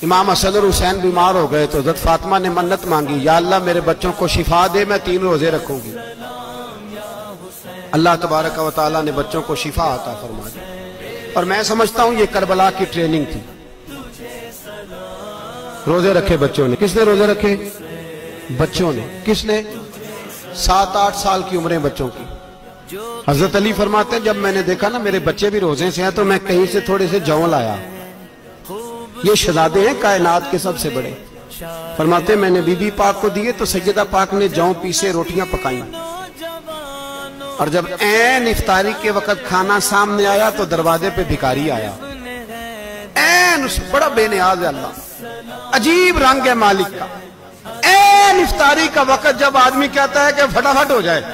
इमाम हसन और हुसैन बीमार हो गए तो हज़रत फातिमा ने मन्नत मांगी, या अल्लाह मेरे बच्चों को शिफा दे, मैं 3 रोजे रखूंगी। अल्लाह तबारक व तआला ने बच्चों को शिफा अता फरमा दी। और मैं समझता हूं ये करबला की ट्रेनिंग थी। रोजे रखे बच्चों ने। किसने रोजे रखे? बच्चों ने। किसने? 7-8 साल की उम्रें बच्चों की। हजरत अली फरमाते हैं जब मैंने देखा ना मेरे बच्चे भी रोजे से हैं तो मैं कहीं से थोड़े से जौ लाया। ये शहजादे हैं कायनात के सबसे बड़े। फरमाते मैंने बीबी पाक को दिए तो सैयदा पाक ने जौ पीसे रोटियां पकाई, और जब ऐन इफ्तारी के वक्त खाना सामने आया तो दरवाजे पे भिखारी आया। ऐन उस बड़ा बेनियाज है अल्लाह, अजीब रंग है मालिक का। ऐन इफ्तारी का वक्त जब आदमी कहता है कि फटाफट हो जाए,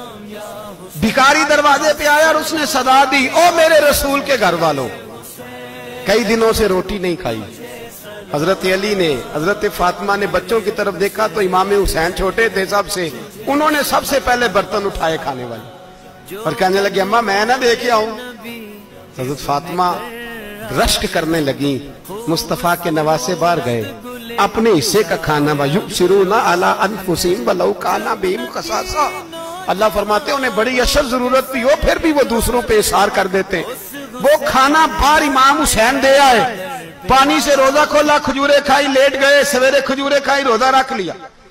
भिखारी दरवाजे पे आया और उसने सदा दी, ओ मेरे रसूल के घर वालों, कई दिनों से रोटी नहीं खाई। हजरत अली ने, हजरत फातिमा ने बच्चों की तरफ देखा तो इमाम हुसैन छोटे थे सबसे, उन्होंने सबसे पहले बर्तन उठाए खाने वाले और कहने लगे अम्मा मैं ना देखे आऊं। हजरत फातिमा रश्क करने लगी। मुस्तफा के नवासे बाहर गए, अपने हिस्से का खाना युबसिरूना अला अनफुसिहिम वलौ काना बिहिम खसासा। अल्लाह फरमाते उन्हें बड़ी अशद जरूरत भी हो फिर भी वो दूसरों पे इशार कर देते। वो खाना बाहर इमाम हुसैन दे आए, पानी से रोजा खोला, खजूरे खाई, लेट गए, सवेरे खजूरे खाई, रोजा रख लिया।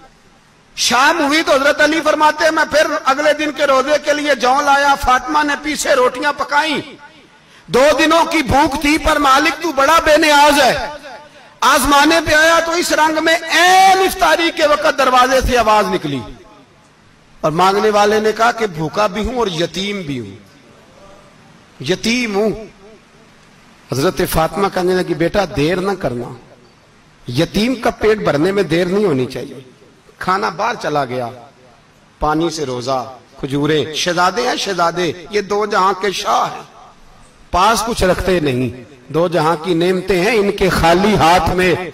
शाम हुई तो हजरत अली फरमाते मैं फिर अगले दिन के रोजे के लिए जौ लाया, फातिमा ने पीछे रोटियां पकाई। 2 दिनों की भूख थी पर मालिक तू बड़ा बेनियाज है। आजमाने पे आया तो इस रंग में ऐन इफ्तारी के वक्त दरवाजे से आवाज निकली और मांगने वाले ने कहा कि भूखा भी हूं और यतीम भी हूं, यतीम हूं। हजरत फातिमा कहने लगी बेटा देर ना करना, यतीम का पेट भरने में देर नहीं होनी चाहिए। खाना बाहर चला गया, पानी से रोजा, खजूरे। शहजादे हैं शहजादे, ये 2 जहां के शाह हैं, पास कुछ रखते नहीं, 2 जहां की नेमतें हैं इनके खाली हाथ में।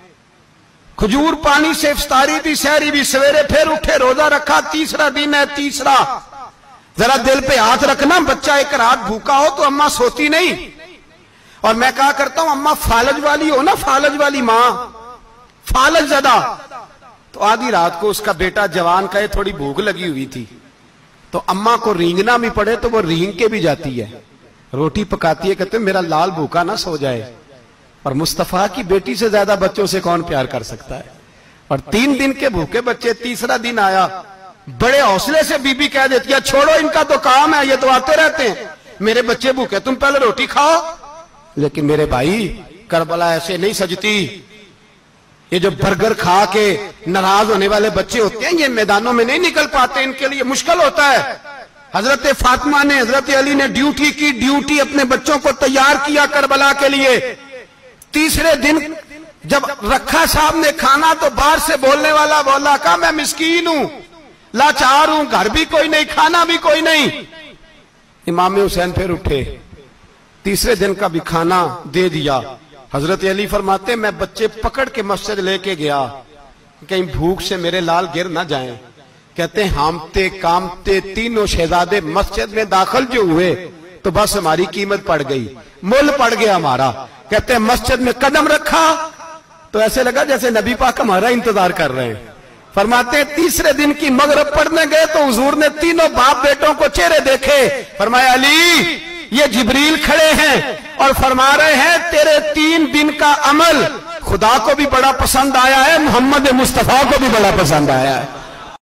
खजूर पानी से इफ्तारी भी, सहरी भी, सवेरे फिर उठे, रोजा रखा। 3रा दिन है, तीसरा। जरा दिल पे हाथ रखना, बच्चा एक रात भूखा हो तो अम्मा सोती नहीं। और मैं कहा करता हूं अम्मा फालज वाली हो ना, फालज वाली मां, फालज ज्यादा। तो आधी रात को उसका बेटा जवान का थोड़ी भूख लगी हुई थी तो अम्मा को रींगना भी पड़े तो वो रींग के भी जाती है, रोटी पकाती है, कहते मेरा लाल भूखा ना सो जाए। और मुस्तफा की बेटी से ज्यादा बच्चों से कौन प्यार कर सकता है। और 3 दिन के भूखे बच्चे, 3रा दिन आया, बड़े हौसले से बीबी कह देती है छोड़ो इनका तो काम है, ये तो आते रहते हैं, मेरे बच्चे भूखे, तुम पहले रोटी खाओ। लेकिन मेरे भाई करबला ऐसे नहीं सजती। ये जो बर्गर खा के नाराज होने वाले बच्चे होते हैं ये मैदानों में नहीं निकल पाते, इनके लिए मुश्किल होता है। हजरत फातिमा ने, हजरत अली ने ड्यूटी की, ड्यूटी अपने बच्चों को तैयार किया करबला के लिए। 3रे दिन जब रखा साहब ने खाना तो बाहर से बोलने वाला बोला कहा मैं मिस्कीन हूं, लाचार हूं, घर भी कोई नहीं, खाना भी कोई नहीं। इमाम हुसैन फिर उठे, 3रे दिन का भी खाना दे दिया। हजरत अली फरमाते मैं बच्चे पकड़ के मस्जिद लेके गया, कहीं भूख से मेरे लाल गिर ना जाएं। कहते हामते कामते तीनों शहजादे मस्जिद में दाखिल जो हुए तो बस हमारी कीमत पड़ गई, मुल पड़ गया हमारा। कहते मस्जिद में कदम रखा तो ऐसे लगा जैसे नबी पाक हमारा इंतजार कर रहे हैं। फरमाते 3रे दिन की मगरिब पढ़ने गए तो हुजूर ने तीनों बाप बेटों को चेहरे देखे। फरमाया अली ये जिब्रील खड़े हैं और फरमा रहे हैं तेरे 3 दिन का अमल खुदा को भी बड़ा पसंद आया है, मोहम्मद मुस्तफा को भी बड़ा पसंद आया है।